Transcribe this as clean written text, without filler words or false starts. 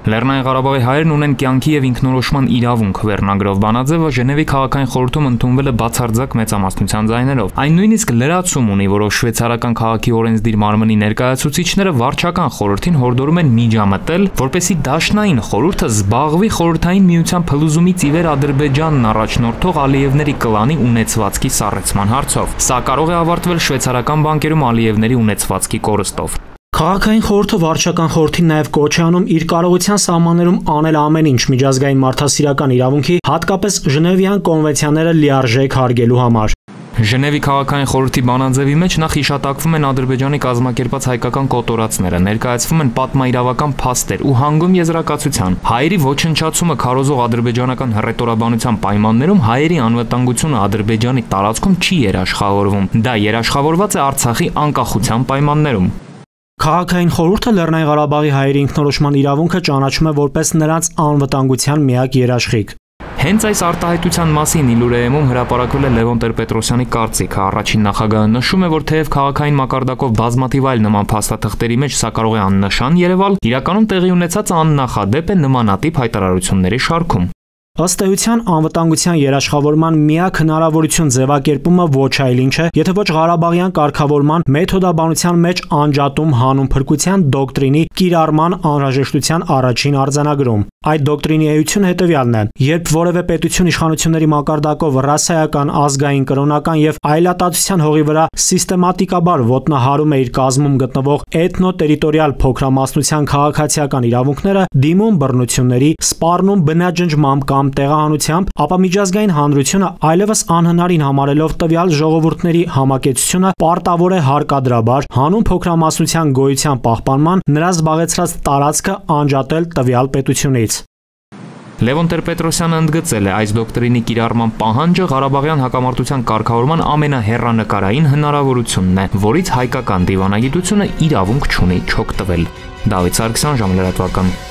Լեռնային Ղարաբաղի հայերն ունեն կյանքի եւ ինքնորոշման իրավունք վերնագրով բանաձևը Ժնևի քաղաքային խորհրդում ընդունվել է բացարձակ մեծամասնության ձայներով։ Այն նույնիսկ լրացում ունի, որով շվեյցարական քաղաքի օրենսդիր մարմնի ներկայացուցիչները վարչական խորհրդին հորդորում են միջամտել, որպեսզի դաշնային խորհուրդը զբաղվի խորհրդային միության փլուզումից ի վեր Ադրբեջանն առաջնորդող Ալիևների կլանի ունեցվածքի սառեցման հարցով։ Սա կարող է ավարտվել շվեյցարական բանկերում Ալիևների ունեցվածքի կորստով։ Քաղաքային խորհուրդը վարչական խորհրդին նաև կոչ է անում իր կարողության սահմաններում անել ամեն ինչ միջազգային մարդասիրական իրավունքի, հատկապես Ժնևյան կոնվենցիաները լիարժեք հարգելու համար։ Ժնևի քաղաքային խորհրդի բանաձևի մեջ նախ հիշատակվում են Ադրբեջանի կազմակերպած հայկական կոտորածները, ներկայացվում են պատմաիրավական փաստեր ու հանգում եզրակացության։ Հայերի ոչնչացումը քարոզող ադրբեջանական հռետորաբանության պայմաններում հայերի անվտանգությունը Ադրբեջանի տարածքում չի երաշխավորվում։ Դա երաշխավորված է Արցախի անկախության պայմաններում։ Քաղաքային խորհուրդը Լեռնային Ղարաբաղի հայերի ինքնորոշման իրավունքը ճանաչում է որպես նրանց անվտանգության միակ երաշխիք։ Հենց այս արտահայտության մասին Իլուրեեմում հրապարակվել է Լևոն Տեր-Պետրոսյանի կարծիքը։ Առաջին նախագահը նշում է, որ թեև քաղաքային մակարդակով բազմաթիվ այլ նման փաստաթղթերի մեջ սա կարող է աննշան երևալ, իրականում տեղի ունեցածը աննախադեպ է նմանատիպ հայտարարությունների շարքում։ Ըստ էության անվտանգության երաշխավորման միակ հնարավորություն ձևակերպումը ոչ այլ ինչ է, եթե ոչ Ղարաբաղյան կարգավորման մեթոդաբանության մեջ անջատում հանուն փրկության դոկտրինի կիրառման անհրաժեշտության առաջին արձանագրում։ Այդ դոկտրինի էությունը հետևյալն է. երբ որևէ պետություն իշխանությունների մակարդակով ռասայական, ազգային, կրոնական եւ այլատացության հողի վրա սիստեմատիկաբար ոտնահարում է իր կազմում գտնվող էթնո-տերիտորիալ փոքրամասնության քաղաքացիական իրավունքները, դիմում բռնությունների, սպառնում բնաջնջմամբ կամ տեղահանությամբ, ապա միջազգային հանրությունը այլևս անհնարին համարելով տվյալ ժողովուրդների համակեցությունը պարտավոր է հարկադրաբար հանուն փոքրամասնության գոյության պահպանման նրա զբաղեցրած տարածքը անջատել տվյալ պետությունից։ Լևոն Տեր-Պետրոսյանը ընդգծել է, այս դոկտրինի կիրառման պահանջը Ղարաբաղյան հակամարտության կարգավորման ամենահեռանկարային հնարավորությունն է, որից հայկական դիվանագիտությունը իրավունք չունի չօգտվել։ Դավիթ Սարգսյան, Ժամանակ լրատվական։